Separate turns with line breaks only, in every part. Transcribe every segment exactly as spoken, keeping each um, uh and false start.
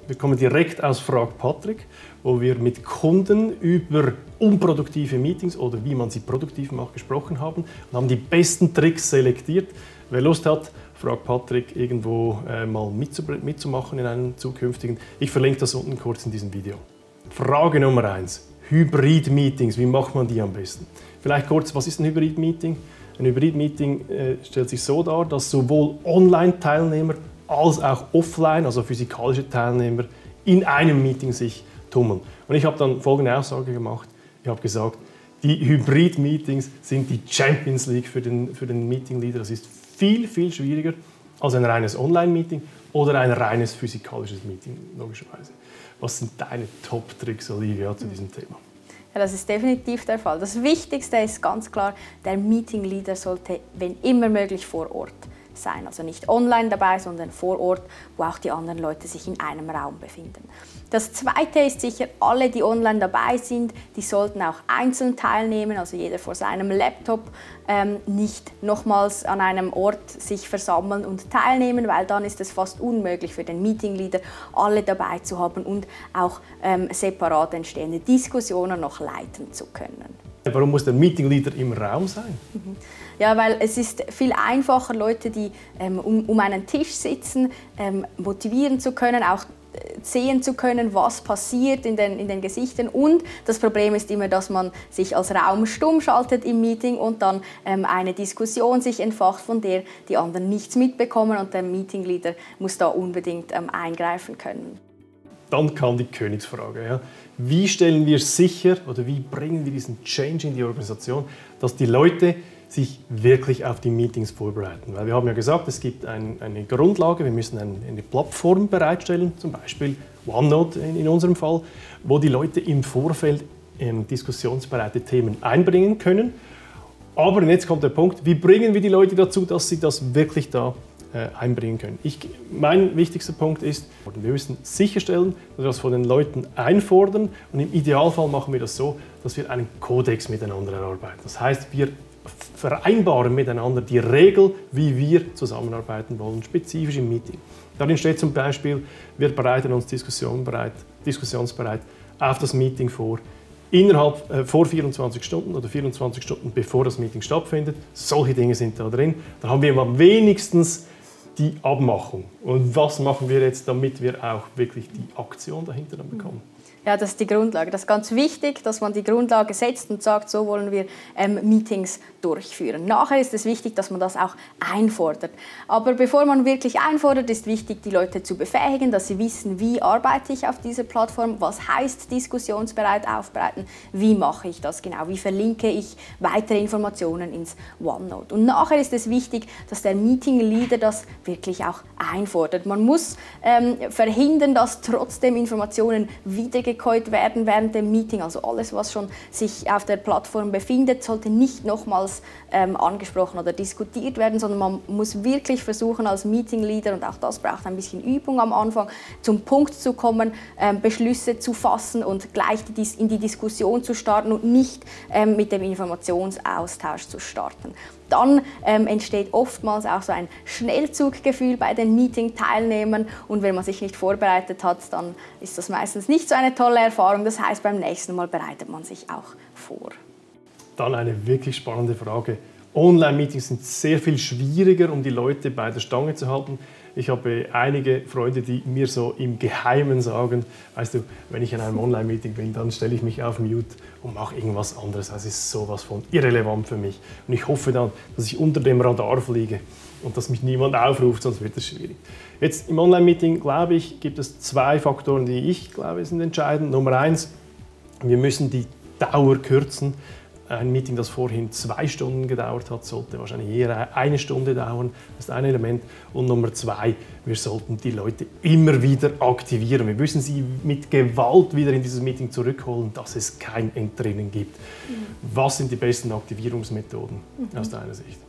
Wir kommen direkt aus Frag Patrick, wo wir mit Kunden über unproduktive Meetings oder wie man sie produktiv macht gesprochen haben und haben die besten Tricks selektiert. Wer Lust hat, Frag Patrick irgendwo äh, mal mitzumachen in einem zukünftigen. Ich verlinke das unten kurz in diesem Video. Frage Nummer eins. Hybrid-Meetings, wie macht man die am besten? Vielleicht kurz, was ist ein Hybrid-Meeting? Ein Hybrid-Meeting äh, stellt sich so dar, dass sowohl Online-Teilnehmer als auch offline, also physikalische Teilnehmer, in einem Meeting sich tummeln. Und ich habe dann folgende Aussage gemacht. Ich habe gesagt, die Hybrid-Meetings sind die Champions League für den, für den Meeting-Leader. Das ist viel, viel schwieriger als ein reines Online-Meeting oder ein reines physikalisches Meeting, logischerweise. Was sind deine Top-Tricks, Olivia, zu diesem Thema?
Ja, das ist definitiv der Fall. Das Wichtigste ist ganz klar, der Meeting-Leader sollte, wenn immer möglich, vor Ort sein. Also nicht online dabei, sondern vor Ort, wo auch die anderen Leute sich in einem Raum befinden. Das Zweite ist sicher, alle, die online dabei sind, die sollten auch einzeln teilnehmen, also jeder vor seinem Laptop, ähm, nicht nochmals an einem Ort sich versammeln und teilnehmen, weil dann ist es fast unmöglich für den Meetingleader, alle dabei zu haben und auch ähm, separat entstehende Diskussionen noch leiten zu können.
Warum muss der Meetingleader im Raum sein?
Ja, weil es ist viel einfacher, Leute, die ähm, um, um einen Tisch sitzen, ähm, motivieren zu können, auch sehen zu können, was passiert in den, in den Gesichtern. Und das Problem ist immer, dass man sich als Raum stumm schaltet im Meeting und dann ähm, eine Diskussion sich entfacht, von der die anderen nichts mitbekommen und der Meetingleader muss da unbedingt ähm, eingreifen können.
Dann kam die Königsfrage. Ja. Wie stellen wir sicher oder wie bringen wir diesen Change in die Organisation, dass die Leute sich wirklich auf die Meetings vorbereiten? Weil wir haben ja gesagt, es gibt ein, eine Grundlage, wir müssen ein, eine Plattform bereitstellen, zum Beispiel OneNote in, in unserem Fall, wo die Leute im Vorfeld ähm, diskussionsbereite Themen einbringen können. Aber jetzt kommt der Punkt, wie bringen wir die Leute dazu, dass sie das wirklich da äh, einbringen können? Ich, mein wichtigster Punkt ist, wir müssen sicherstellen, dass wir das von den Leuten einfordern und im Idealfall machen wir das so, dass wir einen Kodex miteinander erarbeiten. Das heißt, wir vereinbaren miteinander die Regel, wie wir zusammenarbeiten wollen, spezifisch im Meeting. Darin steht zum Beispiel, wir bereiten uns diskussionsbereit, diskussionsbereit auf das Meeting vor, innerhalb äh, vor vierundzwanzig Stunden oder vierundzwanzig Stunden bevor das Meeting stattfindet. Solche Dinge sind da drin. Dann haben wir mal wenigstens die Abmachung. Und was machen wir jetzt, damit wir auch wirklich die Aktion dahinter dann bekommen?
Ja, das ist die Grundlage. Das ist ganz wichtig, dass man die Grundlage setzt und sagt, so wollen wir ähm, Meetings durchführen. Nachher ist es wichtig, dass man das auch einfordert. Aber bevor man wirklich einfordert, ist wichtig, die Leute zu befähigen, dass sie wissen, wie arbeite ich auf dieser Plattform, was heißt diskussionsbereit aufbereiten, wie mache ich das genau, wie verlinke ich weitere Informationen ins OneNote. Und nachher ist es wichtig, dass der Meeting-Leader das wirklich auch einfordert. Man muss ähm, verhindern, dass trotzdem Informationen wiedergekäut werden während dem Meeting. Also alles, was schon sich auf der Plattform befindet, sollte nicht nochmals ähm, angesprochen oder diskutiert werden, sondern man muss wirklich versuchen, als Meeting-Leader, und auch das braucht ein bisschen Übung am Anfang, zum Punkt zu kommen, ähm, Beschlüsse zu fassen und gleich die, in die Diskussion zu starten und nicht ähm, mit dem Informationsaustausch zu starten. Dann ähm, entsteht oftmals auch so ein Schnellzuggefühl bei den Meeting-Teilnehmern und wenn man sich nicht vorbereitet hat, dann ist das meistens nicht so eine tolle Erfahrung. Das heißt, beim nächsten Mal bereitet man sich auch vor.
Dann eine wirklich spannende Frage. Online-Meetings sind sehr viel schwieriger, um die Leute bei der Stange zu halten. Ich habe einige Freunde, die mir so im Geheimen sagen, weißt du, wenn ich in einem Online-Meeting bin, dann stelle ich mich auf Mute und mache irgendwas anderes. Das ist sowas von irrelevant für mich. Und ich hoffe dann, dass ich unter dem Radar fliege und dass mich niemand aufruft, sonst wird es schwierig. Jetzt im Online-Meeting, glaube ich, gibt es zwei Faktoren, die ich glaube sind entscheidend. Nummer eins, wir müssen die Dauer kürzen. Ein Meeting, das vorhin zwei Stunden gedauert hat, sollte wahrscheinlich eher eine Stunde dauern. Das ist ein Element. Und Nummer zwei, wir sollten die Leute immer wieder aktivieren. Wir müssen sie mit Gewalt wieder in dieses Meeting zurückholen, dass es kein Entrinnen gibt. Mhm. Was sind die besten Aktivierungsmethoden mhm. aus deiner Sicht?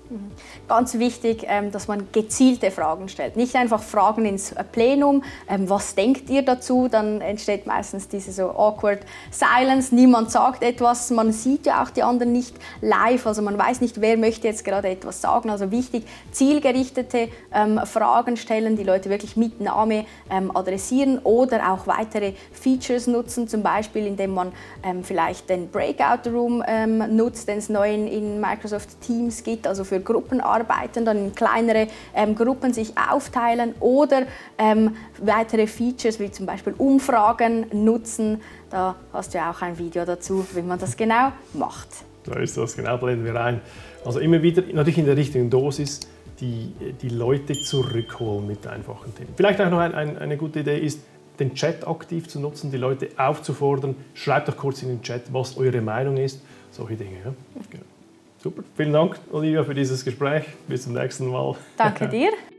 Ganz wichtig, dass man gezielte Fragen stellt. Nicht einfach Fragen ins Plenum, was denkt ihr dazu? Dann entsteht meistens diese so awkward silence, niemand sagt etwas, man sieht ja auch die anderen nicht live, also man weiß nicht, wer möchte jetzt gerade etwas sagen. Also wichtig, zielgerichtete ähm, Fragen stellen, die Leute wirklich mit Name ähm, adressieren oder auch weitere Features nutzen, zum Beispiel indem man ähm, vielleicht den Breakout Room ähm, nutzt, den es neu in Microsoft Teams gibt, also für Gruppenarbeiten, dann in kleinere ähm, Gruppen sich aufteilen oder ähm, weitere Features wie zum Beispiel Umfragen nutzen. Da hast du ja auch ein Video dazu, wie man das genau macht.
Da ist das, genau, blenden wir rein. Also immer wieder, natürlich in der richtigen Dosis, die, die Leute zurückholen mit einfachen Themen. Vielleicht auch noch ein, ein, eine gute Idee ist, den Chat aktiv zu nutzen, die Leute aufzufordern. Schreibt doch kurz in den Chat, was eure Meinung ist. Solche Dinge. Ja? Genau. Super. Vielen Dank, Olivia, für dieses Gespräch. Bis zum nächsten Mal.
Danke dir.